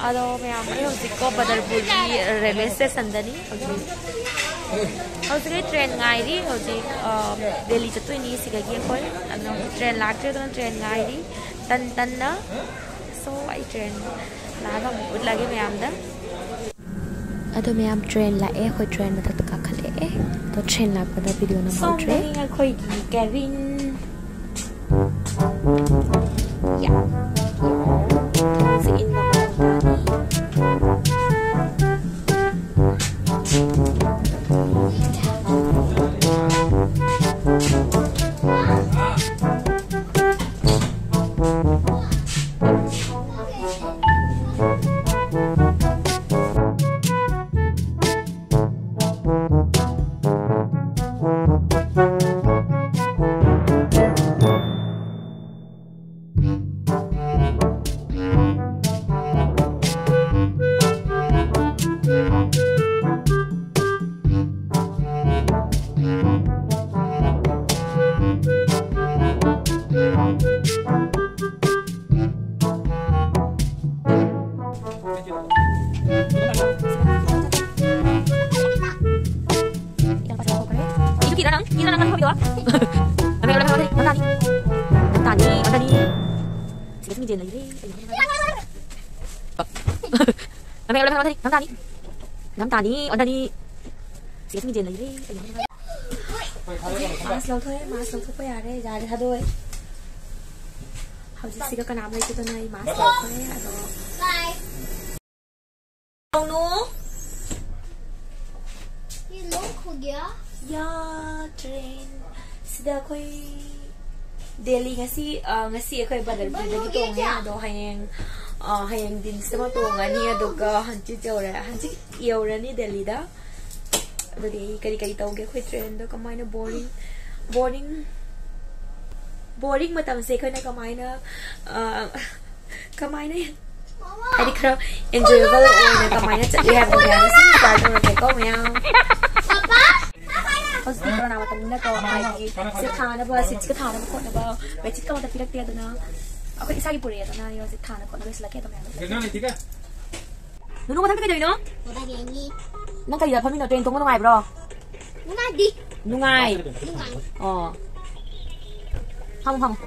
Ado ma'am ay hojiko Badalpuri railway station dani hojik train ngairi hojik Delhi chatoi ni sigagi akoi adna train lagre don train ngairi tan na so ai train laga mut lagi ma'am da ado ma'am train la e khoi train matak ka khale e to train la pada video na mo train khoi cabin ya in Namtani, Odani. Sige sige lagi. Mas lo thôi bây giờ đây ra đi thôi đôi. Hầu như sige cái nam này chứ tôi này mas lo thôi à rồi. Ông nu. Ini lo kho gaya? Ya train. Sudah koi Delhi ngasi koi Badalpur lagi tu ya. Do hayang din sama tu ngani aduga hanci jauh hanci iau ni Delhi dah. Jadi kari tahu ke koi train do kamai na boring macam saya kena kamai na Jadi kalau enjoyable orang kamai na we have the dance start dengan kau meow. Papa. Pas di kalau nama temennya kau lagi sekarang apa sih sekarang apa kau apa becik kau tapi lagi ada na aku isagi puri ya na yo sekarang kau nulis lagi atau meow. Kenapa ni tiga? Nunu kau tak kerja ni no? Kau ni. Nang kaya pami no train tunggu nungai bro. Nungai di. Nungai. Oh. Ham.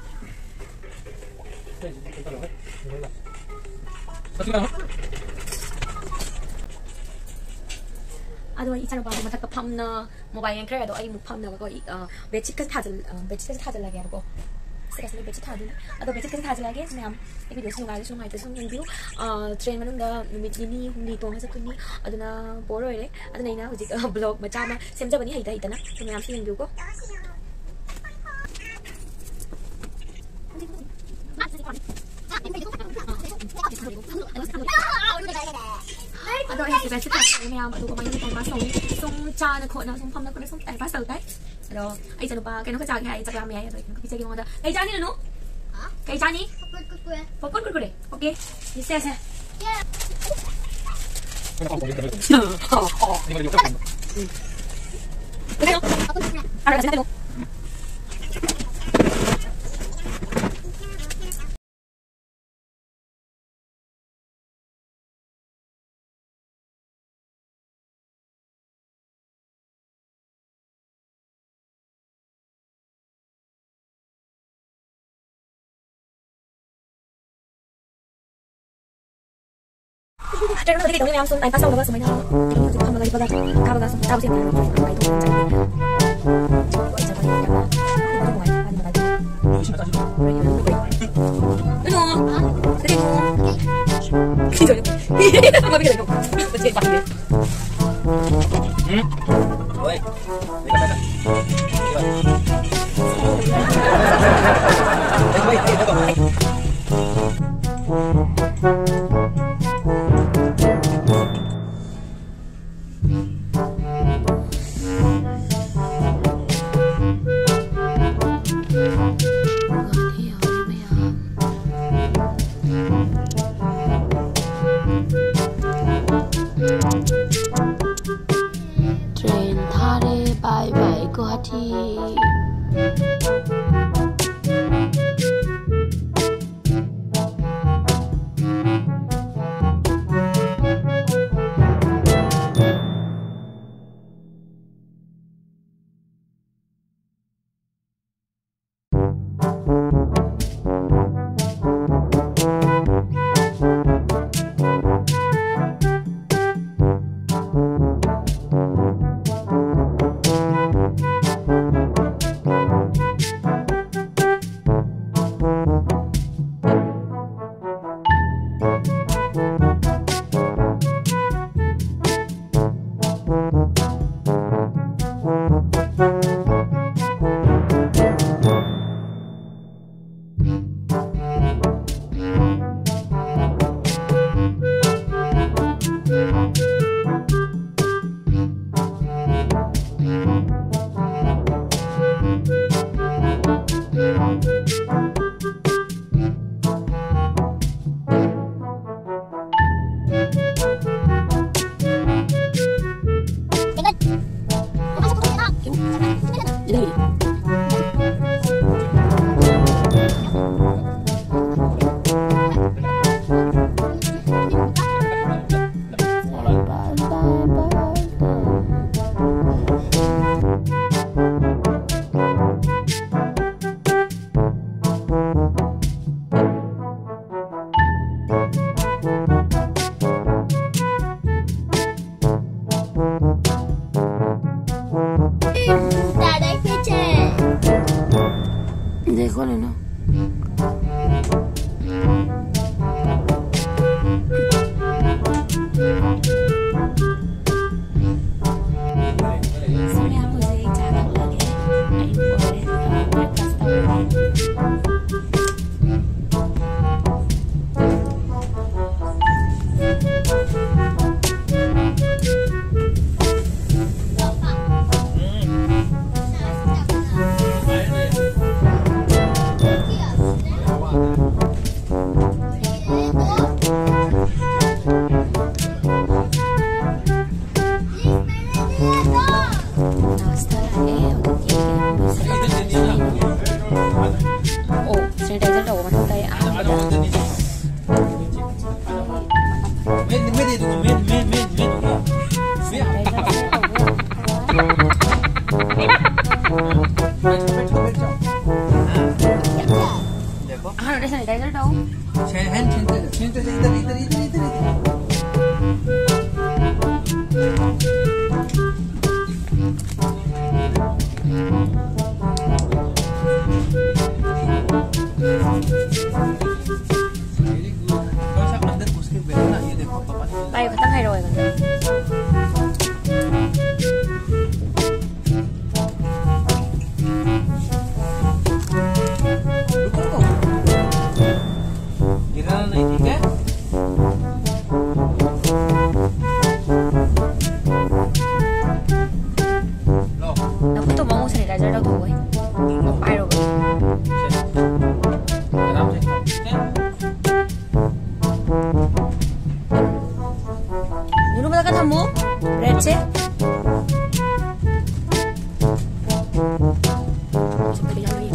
Aduh, ini cara baru mata kepam na mobile yang keren. Aduh, ini mupam na bagai becik ke thajal lagi aku. Sekarang becik thajal. Aduh, becik ke thajal lagi. Sebenarnya, ini video sungai itu yang view. Train mana nggak numit ini hundi tuang satu ni. Aduh na boro ini. Aduh na ini hujik blog macam mana. Semja bani hita na. Sebenarnya sih yang view ko. Aduh, ini kita cakap ni yang tu kau main ni pasal song cah nak kau nak song pam nak kau song pasal tak? Aduh, ai jangan lupa kena kau cakap ai cakap ni ai tu kau bisa gimana? Ai cakap ni no? Kai cakap ni? Popcorn kurkure. Okay, ni saya. Ada. Jangan lupa kita yang langsung pasal bawa semuanya. Ini untuk kamu lagi pada kalau langsung tahu sih mana itu Train thare bye bye Guwahati. Bay có tắt hay rồi còn nó cứ tụi mong sẽ để ra đâu thôi một bay rồi dulu mereka kamu receh sampai yang ini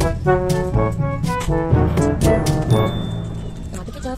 mati kecap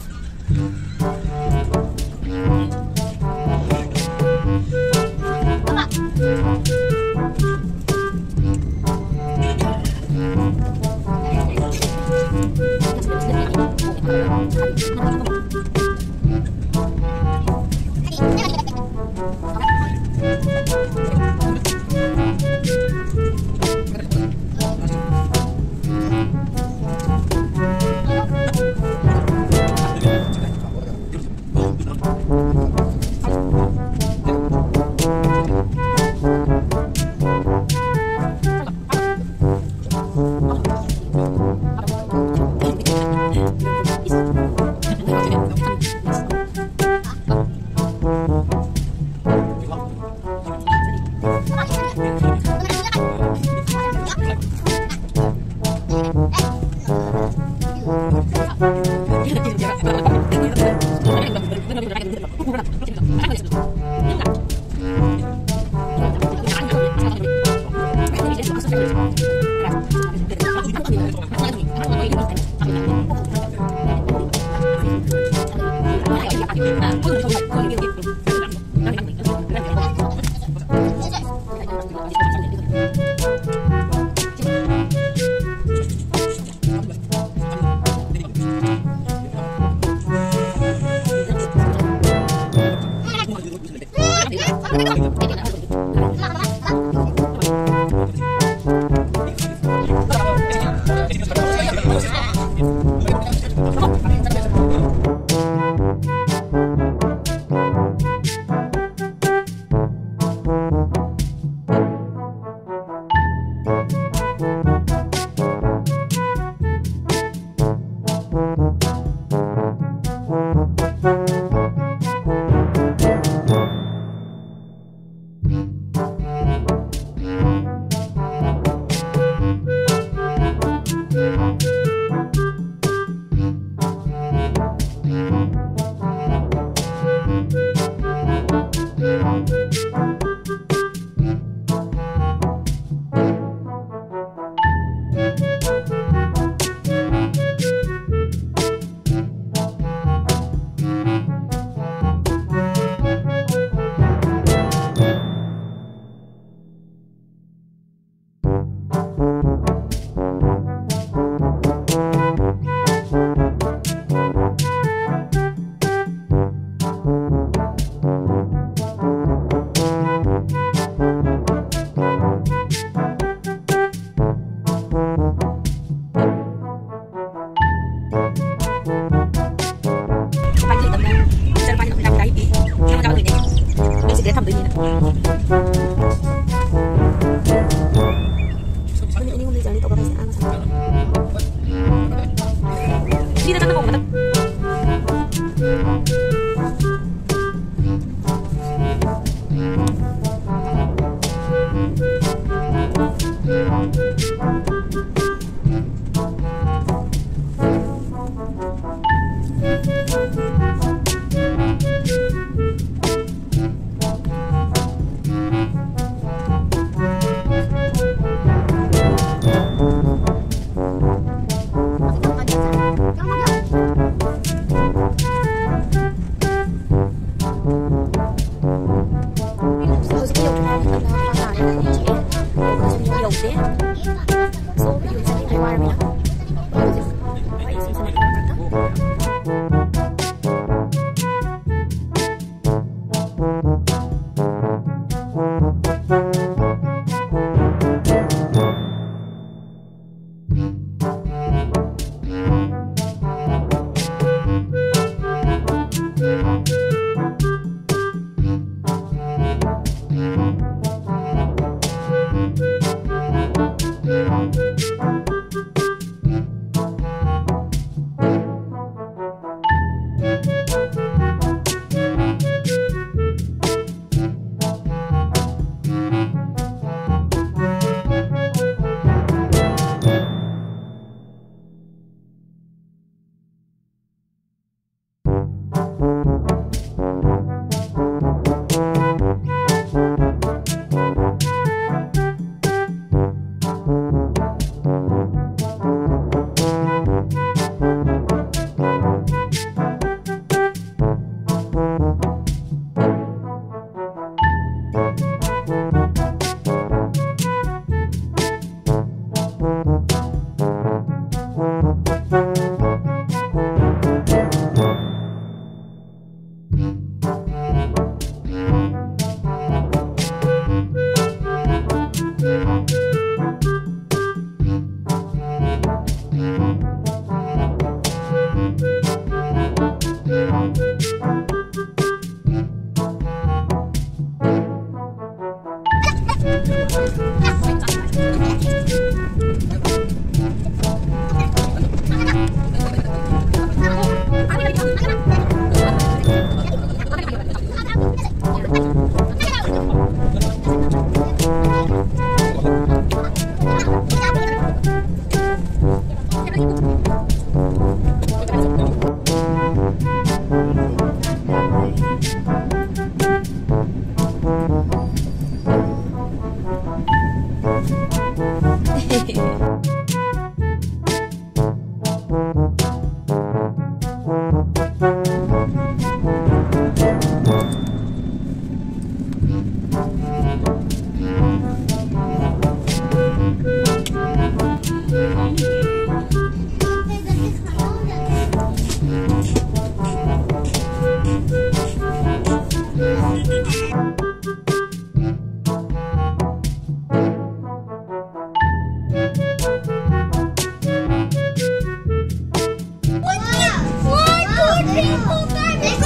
Hãy subscribe cho kênh Ghiền Mì Gõ để không bỏ lỡ những video hấp dẫn.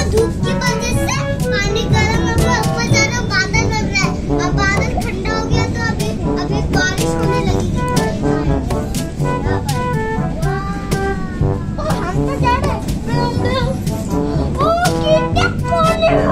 धूप की वजह से पानी गर्म हो गया, ऊपर ज्यादा बादल बन रहा है। अब बादल ठंडा हो गया तो अभी बारिश होने लगेगी। हम तो जा रहे हैं। कितने पानी हो।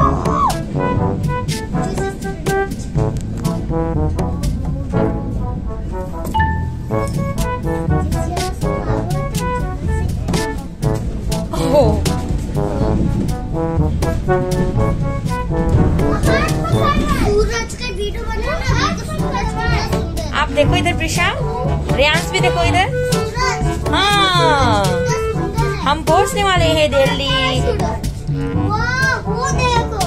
आप देखो इधर प्रिशा, रियांश भी देखो इधर। हाँ, हम पहुंचने वाले हैं दिल्ली। वो देखो,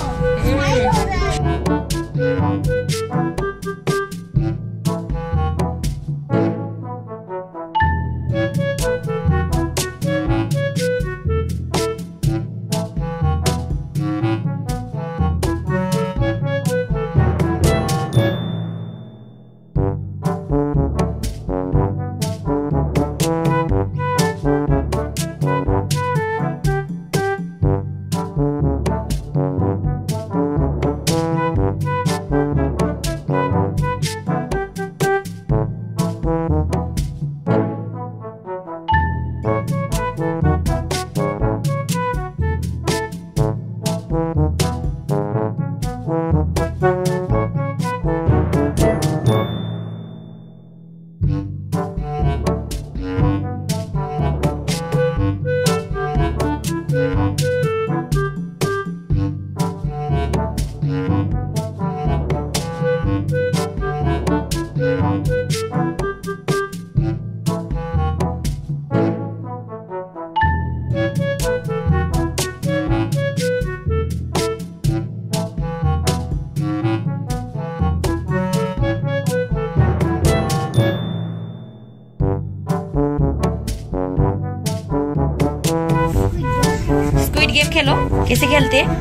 गेम खेलो। कैसे खेलते हैं?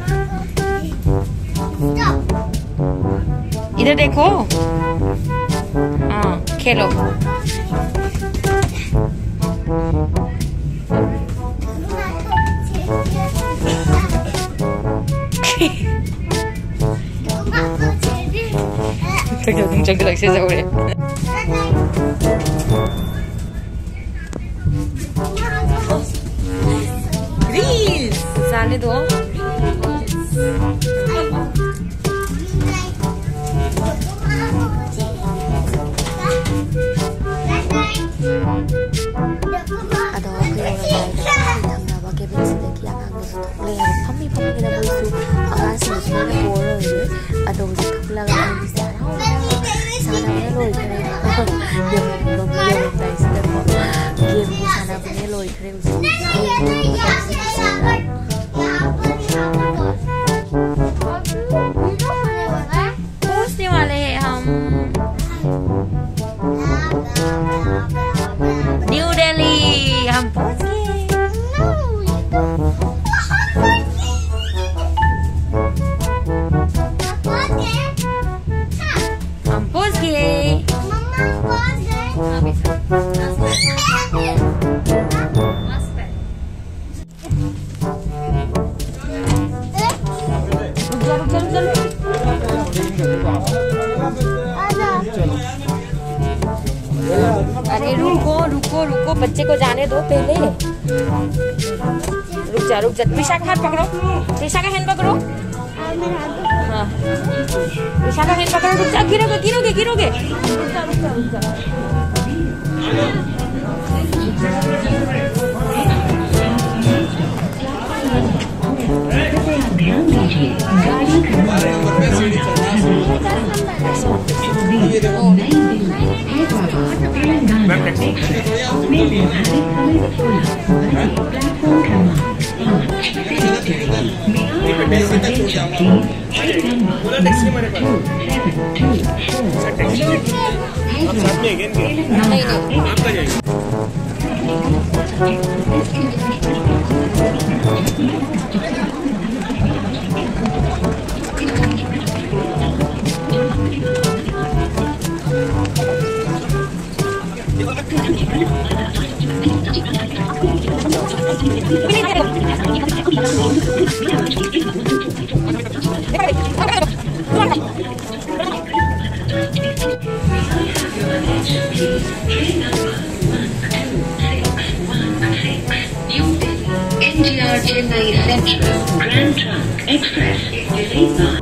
इधर देखो। हाँ, खेलो। जंगल से जाओगे। जाने दो। पहुंचने वाले हैं हम न्यू दिल्ली। हम पहुंच गए। हम पहुंच गए। अरे रुको रुको रुको, बच्चे को जाने दो पहले। रुक जा रुक जा। प्रिशा का हाथ पकड़ो, प्रिशा का हैंड पकड़ो। हाँ, प्रिशा का हैंड पकड़ो। रुक जा, गिरोगे गिरोगे गिरोगे। रुक जा रुक जा रुक जा। NTR Chennai Central Grand Trunk Express delayed by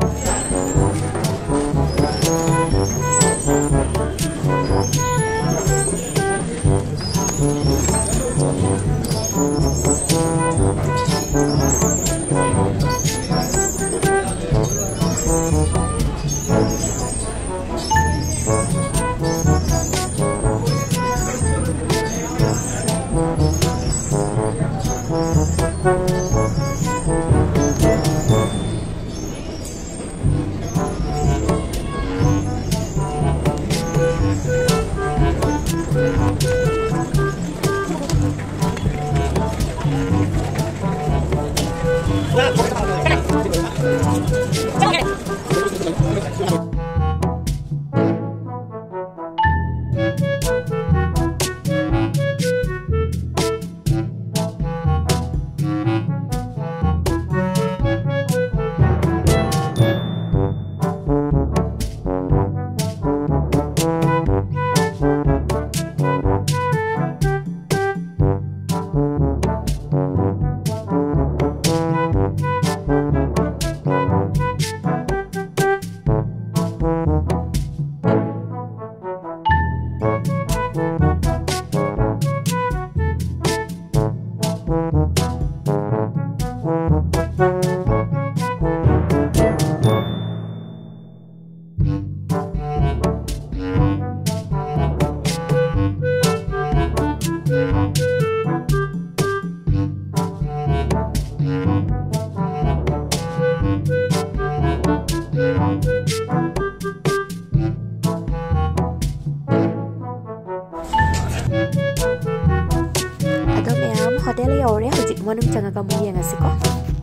호텔에 오래 허직 모능 장아가 무이행하시고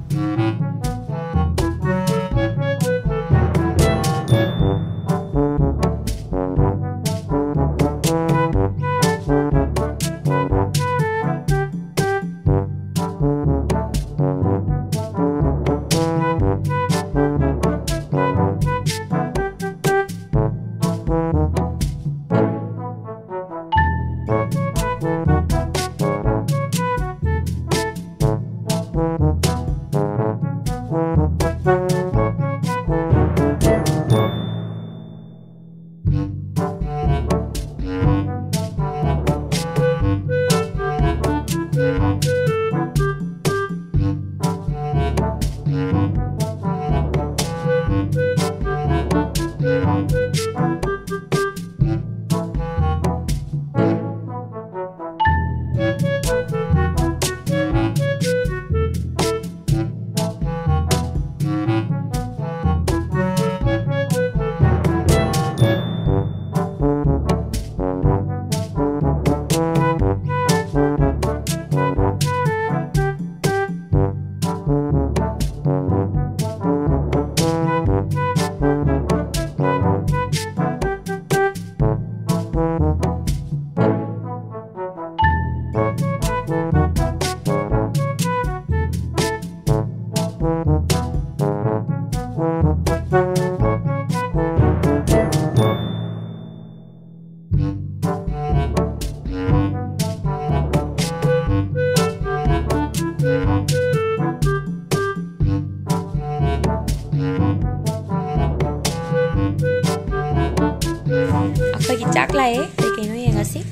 Pagi cakla bikin ya nggak sih?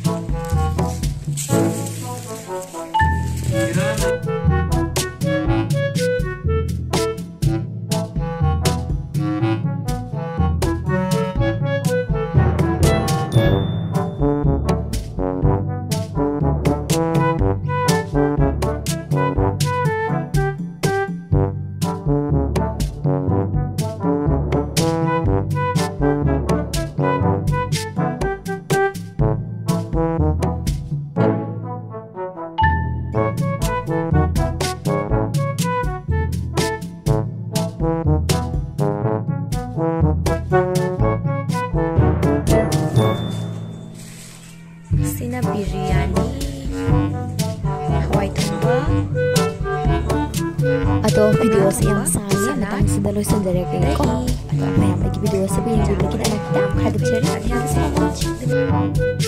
ꯑꯗꯣ ꯚꯤꯗꯤꯑꯣꯁꯦ ꯌꯥꯝ ꯁꯥꯡꯉꯦ ꯃꯇꯥꯡꯁꯤꯗ ꯂꯣꯏꯁꯤꯟꯖꯔꯒꯦꯀꯣ ꯑꯗꯣ ꯃꯌꯥꯝꯗꯒꯤ ꯚꯤꯗꯤꯑꯣꯁꯦ ꯌꯦꯡꯕꯤꯕꯒꯤꯗꯃꯛꯇ ꯊꯥꯒꯠꯆꯔꯤ.